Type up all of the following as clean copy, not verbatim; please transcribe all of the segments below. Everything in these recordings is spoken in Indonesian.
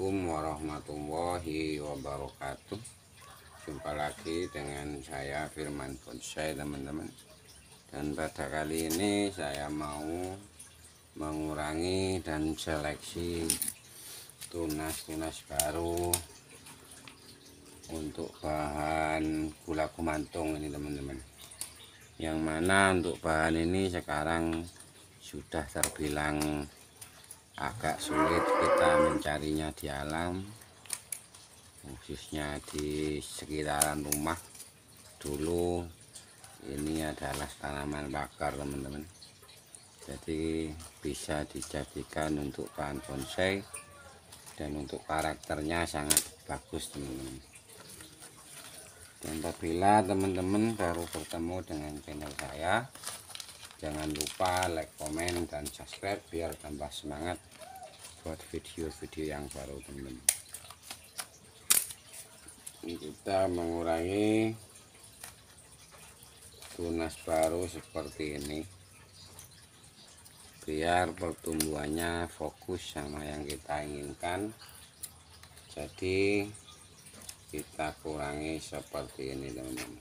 Assalamualaikum warahmatullahi wabarakatuh. Jumpa lagi dengan saya Firman Bonsai, teman-teman. Dan pada kali ini saya mau mengurangi dan seleksi tunas-tunas baru untuk bahan gula kumantung ini, teman-teman. Yang mana untuk bahan ini sekarang sudah terbilang agak sulit kita mencarinya di alam, khususnya di sekitaran rumah. Dulu ini adalah tanaman bakar, teman-teman, jadi bisa dijadikan untuk bahan bonsai dan untuk karakternya sangat bagus, teman-teman. Dan apabila teman-teman baru bertemu dengan channel saya, jangan lupa like, komen, dan subscribe biar tambah semangat buat video-video yang baru, teman-teman. Kita mengurangi tunas baru seperti ini biar pertumbuhannya fokus sama yang kita inginkan. Jadi kita kurangi seperti ini, teman-teman.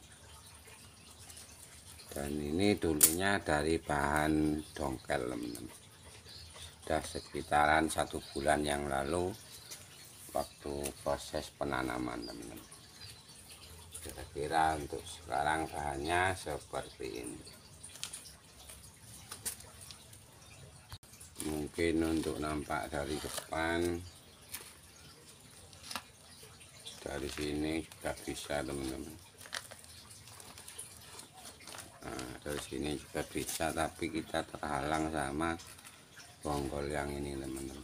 Dan ini dulunya dari bahan dongkel, teman-teman. Sudah sekitaran 1 bulan yang lalu waktu proses penanaman, teman-teman. Kira-kira untuk sekarang bahannya seperti ini. Mungkin untuk nampak dari depan, dari sini juga bisa, teman-teman. Nah, dari sini juga bisa, tapi kita terhalang sama bonggol yang ini, teman-teman.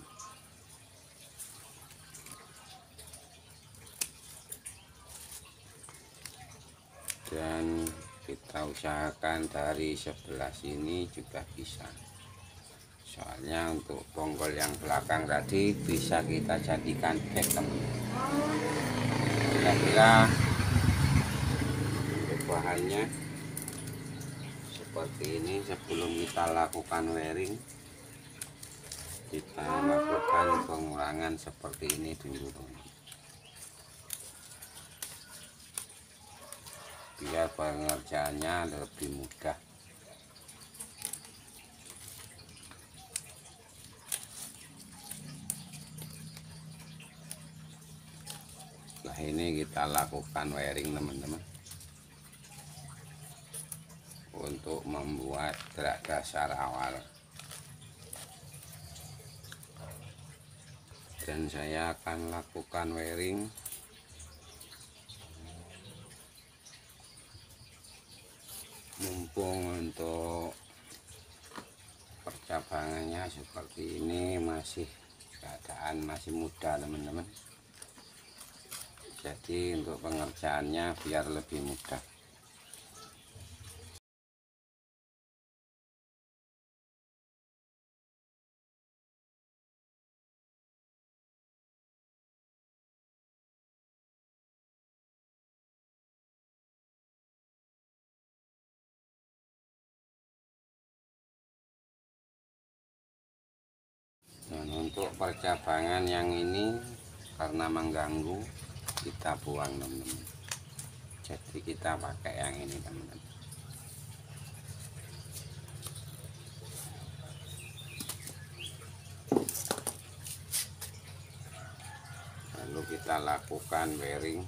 Dan kita usahakan dari sebelah sini juga bisa, soalnya untuk bonggol yang belakang tadi bisa kita jadikan back, teman-teman. Kira-kira untuk bahannya seperti ini. Sebelum kita lakukan wearing, kita lakukan pengurangan seperti ini dulu, teman-teman, biar pengerjaannya lebih mudah. Nah, ini kita lakukan wearing, teman-teman, untuk membuat gerak dasar awal. Dan saya akan lakukan wearing mumpung untuk percabangannya seperti ini masih keadaan masih muda, teman-teman. Jadi untuk pengerjaannya biar lebih mudah. Dan untuk percabangan yang ini karena mengganggu, kita buang, teman-teman. Jadi kita pakai yang ini, teman-teman. Lalu kita lakukan wearing.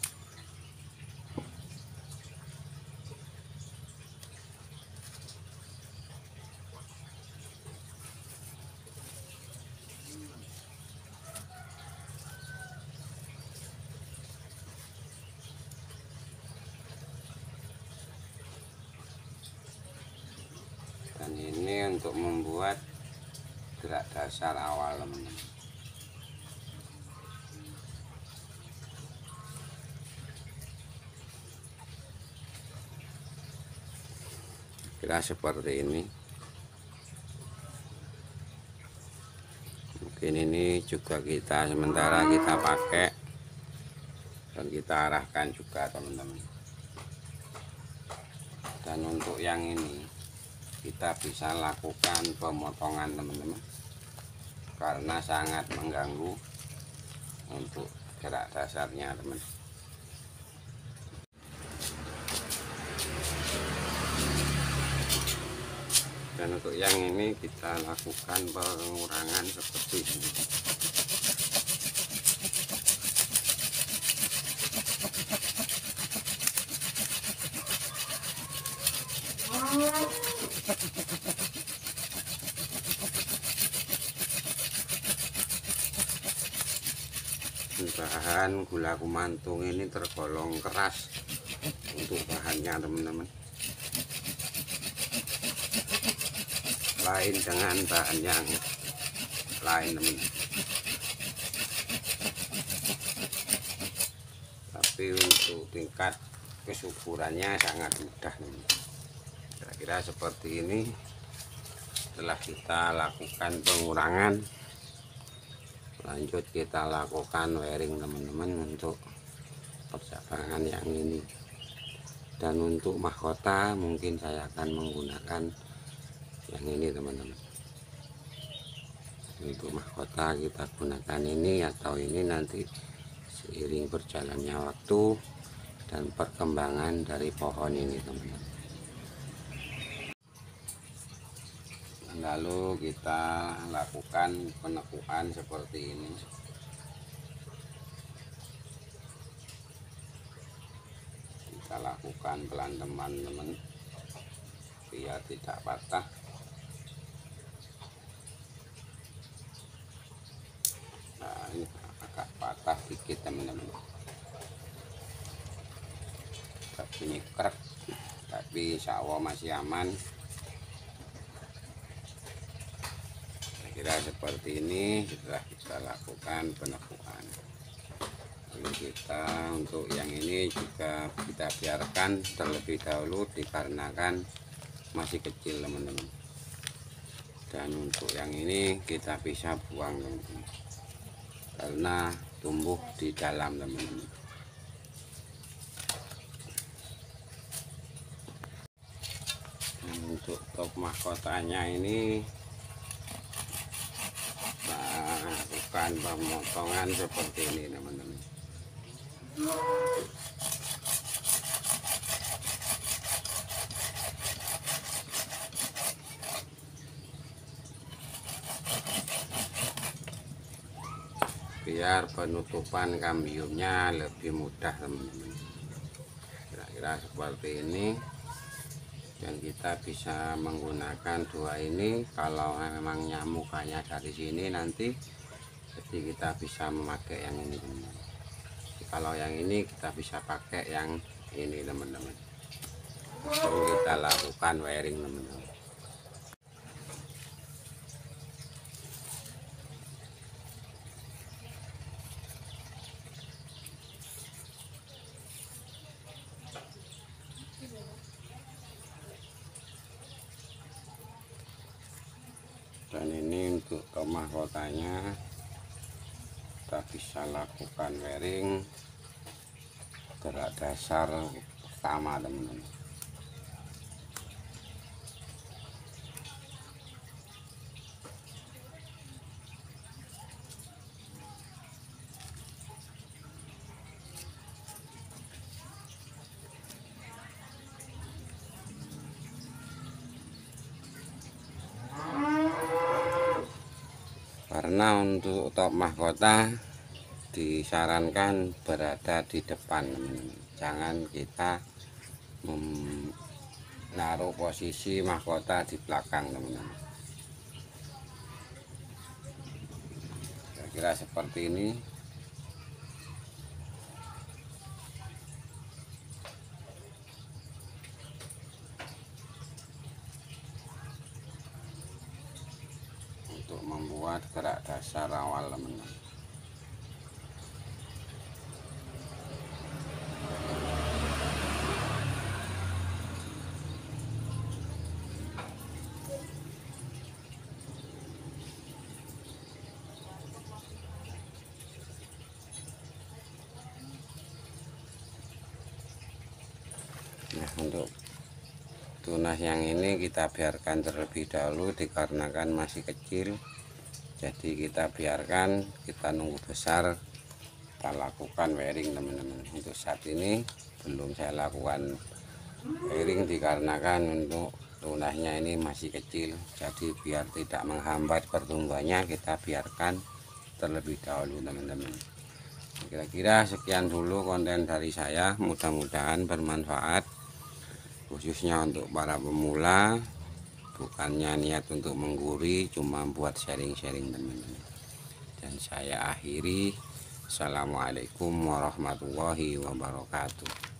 Dan ini untuk membuat gerak dasar awal, teman-teman. Kira seperti ini. Mungkin ini juga kita sementara kita pakai dan kita arahkan juga, teman-teman. Dan untuk yang ini kita bisa lakukan pemotongan, teman-teman, karena sangat mengganggu. untuk gerak dasarnya teman. Dan untuk yang ini kita lakukan pengurangan seperti ini. Bahan gula kumantung ini tergolong keras untuk bahannya teman-teman, lain dengan bahan yang lain teman. Tapi untuk tingkat kesuburannya sangat mudah teman. Kira-kira seperti ini. Setelah kita lakukan pengurangan, lanjut kita lakukan wiring teman-teman untuk percabangan yang ini. Dan untuk mahkota mungkin saya akan menggunakan yang ini teman-teman. Untuk mahkota kita gunakan ini atau ini nanti seiring berjalannya waktu dan perkembangan dari pohon ini teman-teman. Lalu kita lakukan penekuan seperti ini. Kita lakukan pelan teman-teman biar tidak patah. Nah, ini agak patah dikit teman-teman. Bunyi krek, tapi insya Allah masih aman. Kira seperti ini. Setelah kita lakukan penekuan, lalu kita untuk yang ini juga kita biarkan terlebih dahulu dikarenakan masih kecil teman-teman. Dan untuk yang ini kita bisa buang teman-teman, karena tumbuh di dalam teman-teman. Nah, untuk top mahkotanya ini lakukan pemotongan seperti ini teman-teman. Biar penutupan kambiumnya lebih mudah teman-teman. Kira-kira seperti ini. Dan kita bisa menggunakan dua ini. Kalau memang nyamukanya dari sini nanti, jadi kita bisa memakai yang ini teman-teman. Kalau yang ini kita bisa pakai yang ini teman-teman. Lalu kita lakukan wiring teman-teman. Dan ini untuk mahkotanya kita bisa lakukan wiring gerak dasar pertama teman-teman. Karena untuk top mahkota disarankan berada di depan teman-teman. Jangan kita menaruh posisi mahkota di belakang teman-teman. Kira-kira seperti ini. Untuk membuat gerak dasar awal teman-teman. Nah, untuk tunas yang ini kita biarkan terlebih dahulu dikarenakan masih kecil. Jadi kita biarkan, kita nunggu besar kita lakukan wiring teman-teman. Untuk saat ini belum saya lakukan wiring dikarenakan untuk tunasnya ini masih kecil, jadi biar tidak menghambat pertumbuhannya kita biarkan terlebih dahulu teman-teman. Kira-kira sekian dulu konten dari saya, mudah-mudahan bermanfaat khususnya untuk para pemula. Bukannya niat untuk menggurui, cuma buat sharing-sharing teman-teman. Dan saya akhiri, assalamualaikum warahmatullahi wabarakatuh.